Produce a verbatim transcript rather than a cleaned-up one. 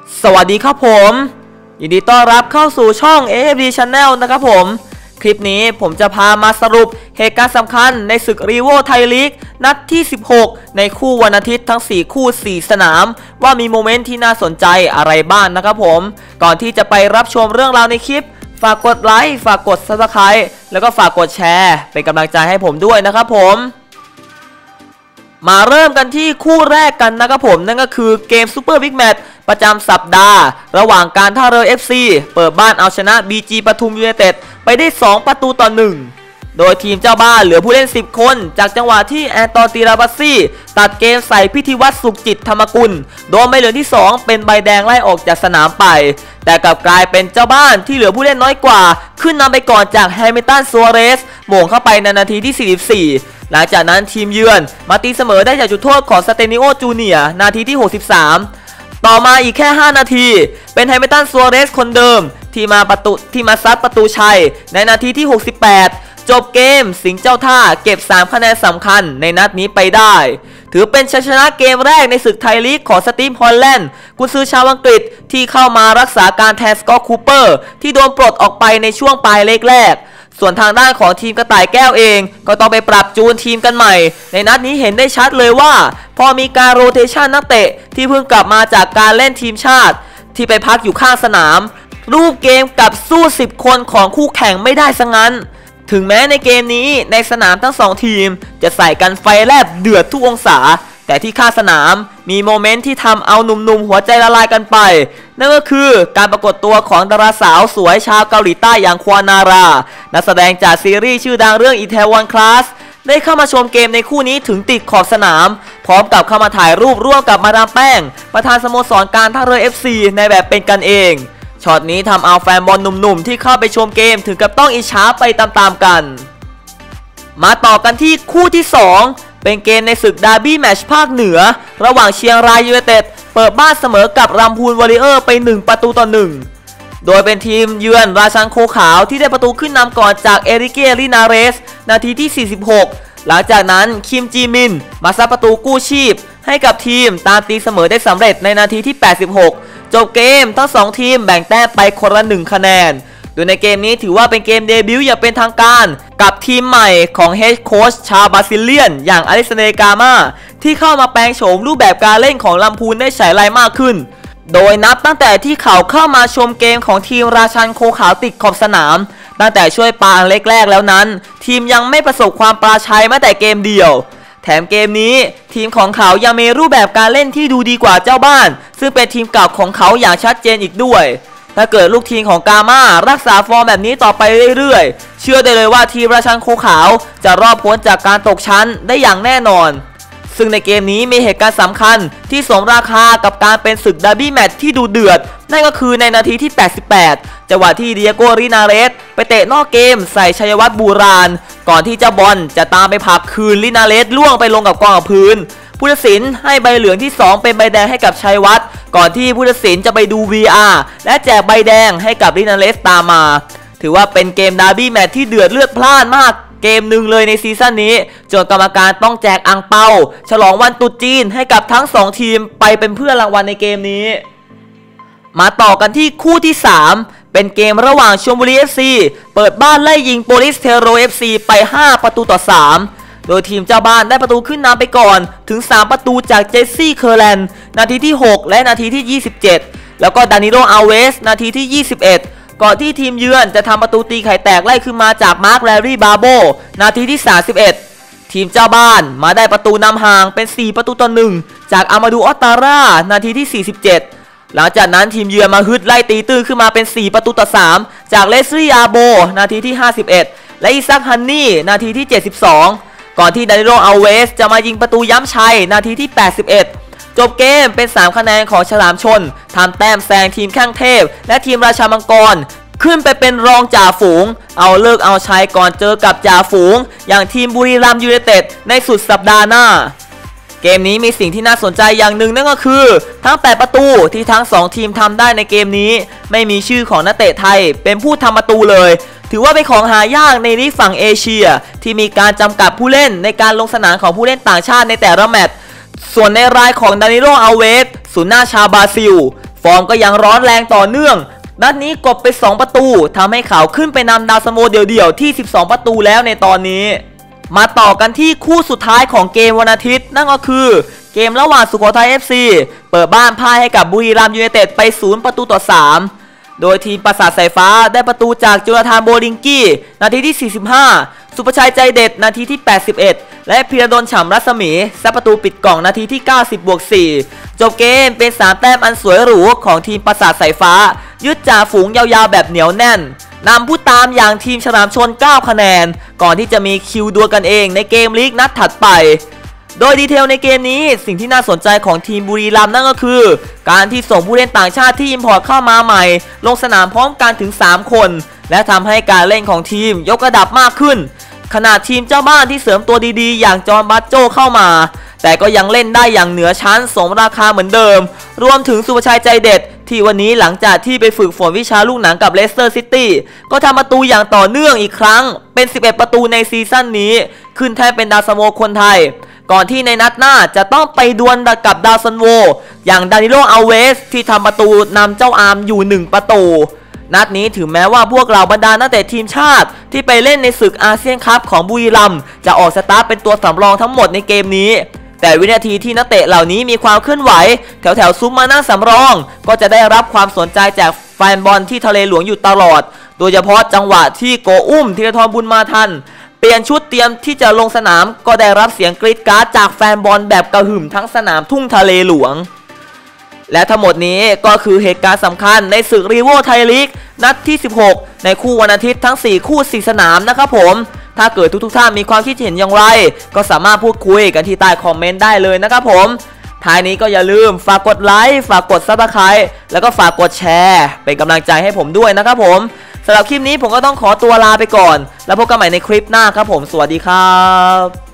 สวัสดีครับผมยินดีต้อนรับเข้าสู่ช่อง เอ เอฟ ดี Channel นะครับผมคลิปนี้ผมจะพามาสรุปเหตุการณ์สำคัญในศึกรีโวไทยลีกนัดที่สิบหกในคู่วันอาทิตย์ทั้งสี่คู่สี่สนามว่ามีโมเมนต์ที่น่าสนใจอะไรบ้าง นะครับผมก่อนที่จะไปรับชมเรื่องราวในคลิปฝากกดไลค์ฝากกด ซับสไครบ์ แล้วก็ฝากกดแชร์เป็นกำลังใจให้ผมด้วยนะครับผมมาเริ่มกันที่คู่แรกกันนะครับผมนั่นก็คือเกมซูเปอร์บิ๊กแมตช์ประจำสัปดาห์ระหว่างการท่าเรือ เอฟ ซี เปิดบ้านเอาชนะ บี จี ปทุมยูไนเต็ดไปได้สองประตูต่อหนึ่งโดยทีมเจ้าบ้านเหลือผู้เล่นสิบคนจากจังหวะที่แอนตอตีราบัสซี่ตัดเกมใส่พิธีวัฒน์สุขจิตธรรมกุลโดนใบเหลืองที่สองเป็นใบแดงไล่ออกจากสนามไปแต่กลับกลายเป็นเจ้าบ้านที่เหลือผู้เล่นน้อยกว่าขึ้นนำไปก่อนจากแฮมิลตัน ซัวเรสโหม่งเข้าไปในนาทีที่สี่สิบสี่หลังจากนั้นทีมเยือนมาตีเสมอได้จากจุดโทษของสเตนิโอจูเนียร์นาทีที่หกสิบสามต่อมาอีกแค่ห้านาทีเป็นแฮมิลตัน ซัวเรสคนเดิมที่มาประตูที่มาซัดประตูชัยในนาทีที่หกสิบแปดจบเกมสิงห์เจ้าท่าเก็บสามคะแนนสำคัญในนัดนี้ไปได้ถือเป็นชัยชนะเกมแรกในศึกไทยลีกของสตีฟ ฮอลแลนด์กุนซือชาวอังกฤษที่เข้ามารักษาการแทนสกอตต์ คูเปอร์ที่โดนปลดออกไปในช่วงปลายเลกแรกส่วนทางด้านของทีมกระต่ายแก้วเองก็ต้องไปปรับจูนทีมกันใหม่ในนัดนี้เห็นได้ชัดเลยว่าพอมีการโรเทชันนักเตะที่เพิ่งกลับมาจากการเล่นทีมชาติที่ไปพักอยู่ข้างสนามรูปเกมกับสู้สิบคนของคู่แข่งไม่ได้ซะงั้นถึงแม้ในเกมนี้ในสนามทั้งสองทีมจะใส่กันไฟแลบเดือดทุกองศาแต่ที่ข้างสนามมีโมเมนต์ที่ทำเอาหนุ่มๆหัวใจละลายกันไปนั่นก็คือการปรากฏตัวของดาราสาวสวยชาวเกาหลีใต้อย่างควานารานักแสดงจากซีรีส์ชื่อดังเรื่อง Itaewon Class ได้เข้ามาชมเกมในคู่นี้ถึงติดขอบสนามพร้อมกับเข้ามาถ่ายรูปร่วมกับมาดามแป้งประธานสโมสรการท่าเรือ เอฟ ซี ในแบบเป็นกันเองช็อตนี้ทำเอาแฟนบอลหนุ่มๆที่เข้าไปชมเกมถึงกับต้องอิจฉาไปตามๆกันมาต่อกันที่คู่ที่สองเป็นเกมในศึกดาร์บี้แมตช์ภาคเหนือระหว่างเชียงรายยูไนเต็ดเปิดบ้านเสมอกับลำพูนวอริเออร์ไปหนึ่งประตูต่อหนึ่งโดยเป็นทีมเยือนราชันโคขาวที่ได้ประตูขึ้นนำก่อนจากเอริเกลินาเรสนาทีที่สี่สิบหกหลังจากนั้นคิมจีมินมาซัดประตูกู้ชีพให้กับทีมตามตีเสมอได้สำเร็จในนาทีที่แปดสิบหกจบเกมทั้งสองทีมแบ่งแต้มไปคนละหนึ่งคะแนนโดยในเกมนี้ถือว่าเป็นเกมเดบิวต์อย่างเป็นทางการกับทีมใหม่ของเฮดโค้ชชาวบราซิเลียนอย่างอลิซาเนกามาที่เข้ามาแปลงโฉมรูปแบบการเล่นของลำพูนได้ฉายไลมากขึ้นโดยนับตั้งแต่ที่เขาเข้ามาชมเกมของทีมราชันโคขาวติดขอบสนามตั้งแต่ช่วยปางเล็กแรกแล้วนั้นทีมยังไม่ประสบความปราชัยแม้แต่เกมเดียวแถมเกมนี้ทีมของเขายังมีรูปแบบการเล่นที่ดูดีกว่าเจ้าบ้านซึ่งเป็นทีมเก่าของเขาอย่างชัดเจนอีกด้วยถ้าเกิดลูกทีมของกาม่ารักษาฟอร์มแบบนี้ต่อไปเรื่อยๆเชื่อได้เลยว่าทีมราชันโคขาวจะรอดพ้นจากการตกชั้นได้อย่างแน่นอนซึ่งในเกมนี้มีเหตุการณ์สำคัญที่สมราคากับการเป็นศึกดาร์บี้แมตช์ที่ดูเดือดนั่นก็คือในนาทีที่แปดสิบแปดจังหวะที่เดียโกรินาเรสไปเตะนอกเกมใส่ชัยวัฒน์บูรานก่อนที่เจ้าบอลจะตามไปผลักคืนรินาเรสล่วงไปลงกับกองกับพื้นผู้ตัดสินให้ใบเหลืองที่สองเป็นใบแดงให้กับชัยวัฒน์ก่อนที่ผู้ตัดสินจะไปดู วี อาร์ และแจกใบแดงให้กับรินาเรสตามมาถือว่าเป็นเกมดาร์บี้แมตช์ที่เดือดเลือดพล่านมากเกมหนึ่งเลยในซีซั่นนี้จนกรรมการต้องแจกอังเปาฉลองวันตรุษจีนให้กับทั้งสองทีมไปเป็นเพื่อรางวัลในเกมนี้มาต่อกันที่คู่ที่สามเป็นเกมระหว่างชลบุรี เอฟ ซี เปิดบ้านไล่ยิงโปลิสเทโร เอฟ ซี ไปห้าประตูต่อสามโดยทีมเจ้าบ้านได้ประตูขึ้นนำไปก่อนถึงสามประตูจากเจสซี่เคอร์แลนด์นาทีที่หกและนาทีที่ยี่สิบเจ็ดแล้วก็ดานิโลอัลเวสนาทีที่ยี่สิบเอ็ดก่อนที่ทีมเยือนจะทำประตูตีไข่แตกไล่ขึ้นมาจากมาร์คแลรี่บาโบนาทีที่สามสิบเอ็ดทีมเจ้าบ้านมาได้ประตูนำห่างเป็นสี่ประตูต่อหนึ่งจากอามาดูออตตาร่านาทีที่สี่สิบเจ็ดหลังจากนั้นทีมเยือนมาฮึดไล่ตีตื้นขึ้นมาเป็นสี่ประตูต่อสามจากเลสลี่อาโบนาทีที่ห้าสิบเอ็ดและอิซักฮันนี่นาทีที่เจ็ดสิบสองก่อนที่ดานิโลอัลเวสจะมายิงประตูย้ำชัยนาทีที่แปดสิบเอ็ดจบเกมเป็นสามคะแนนของฉลามชนทำแต้มแซงทีมแข้งเทพและทีมราชามังกรขึ้นไปเป็นรองจ่าฝูงเอาเลิกเอาชัยก่อนเจอกับจ่าฝูงอย่างทีมบุรีรัมย์ยูไนเต็ดในสุดสัปดาห์หน้าเกมนี้มีสิ่งที่น่าสนใจอย่างหนึ่งนั่นก็คือทั้งแปดประตูที่ทั้งสองทีมทำได้ในเกมนี้ไม่มีชื่อของนักเตะไทยเป็นผู้ทำประตูเลยถือว่าเป็นของหายากในลีกฝั่งเอเชียที่มีการจำกัดผู้เล่นในการลงสนามของผู้เล่นต่างชาติในแต่ละแมตช์ส่วนในรายของดานิโลอัลเวสศูนย์หน้าชาวบราซิลฟอร์มก็ยังร้อนแรงต่อเนื่องนัดนี้กบไปสองประตูทำให้เขาขึ้นไปนำดาวซันโวเดี่ยวๆที่สิบสองประตูแล้วในตอนนี้มาต่อกันที่คู่สุดท้ายของเกมวันอาทิตย์นั่นก็คือเกมระหว่างสุโขทัย เอฟ ซี เปิดบ้านพ่ายให้กับบุรีรัมย์ยูไนเต็ดไปศูนย์ประตูต่อสามโดยทีมปราสาทสายฟ้าได้ประตูจากโจนาธานโบลิงกี้นาทีที่สี่สิบห้าสุภชัยใจเด็ดนาทีที่แปดสิบเอ็ดและพีระดลฉ่ำรัศมีซัดประตูปิดกล่องนาทีที่เก้าสิบบวกสี่จบเกมเป็นสามแต้มอันสวยหรูของทีมปราสาทสายฟ้ายึดจ่าฝูงยาวๆแบบเหนียวแน่นนำผู้ตามอย่างทีมฉลามชนเก้าคะแนนก่อนที่จะมีคิวดวลกันเองในเกมลีกนัดถัดไปโดยดีเทลในเกมนี้สิ่งที่น่าสนใจของทีมบุรีรัมย์นั่นก็คือการที่ส่งผู้เล่นต่างชาติที่อิมพอร์ตเข้ามาใหม่ลงสนามพร้อมกันถึงสามคนและทำให้การเล่นของทีมยกระดับมากขึ้นขณะทีมเจ้าบ้านที่เสริมตัวดีๆอย่างจอห์นบัตโจเข้ามาแต่ก็ยังเล่นได้อย่างเหนือชั้นสมราคาเหมือนเดิมรวมถึงสุภชัยใจเด็ดที่วันนี้หลังจากที่ไปฝึกฝนวิชาลูกหนังกับเลสเตอร์ซิตี้ก็ทำประตูอย่างต่อเนื่องอีกครั้งเป็นสิบเอ็ดประตูในซีซั่นนี้ขึ้นแทนเป็นดาวซันโวคนไทยก่อนที่ในนัดหน้าจะต้องไปดวลกับดาวซันโวอย่างดานิโลอัลเวสที่ทำประตูนำเจ้าอาร์มอยู่หนึ่งประตูนัดนี้ถึงแม้ว่าพวกเราบรรดานักเตะทีมชาติที่ไปเล่นในศึกอาเซียนคัพของบุรีรัมย์จะออกสตาร์ทเป็นตัวสำรองทั้งหมดในเกมนี้แต่วินาทีที่นักเตะเหล่านี้มีความเคลื่อนไหวแถวแถวซุ้มมานั่งสำรองก็จะได้รับความสนใจจากแฟนบอลที่ทะเลหลวงอยู่ตลอดโดยเฉพาะจังหวะที่โกอุ้มธีรทรบุญมาทันเปลี่ยนชุดเตรียมที่จะลงสนามก็ได้รับเสียงกรี๊ดกราดจากแฟนบอลแบบกระหึ่มทั้งสนามทุ่งทะเลหลวงและทั้งหมดนี้ก็คือเหตุการณ์สำคัญในศึกรีโวไทยลีกนัดที่สิบหกในคู่วันอาทิตย์ทั้งสี่คู่สี่สนามนะครับผมถ้าเกิดทุกๆท่านมีความคิดเห็นอย่างไรก็สามารถพูดคุยกันที่ใต้คอมเมนต์ได้เลยนะครับผมท้ายนี้ก็อย่าลืมฝากกดไลค์ฝากกดซับสไครบ์แล้วก็ฝากกดแชร์เป็นกำลังใจให้ผมด้วยนะครับผมสำหรับคลิปนี้ผมก็ต้องขอตัวลาไปก่อนแล้วพบกันใหม่ในคลิปหน้าครับผมสวัสดีครับ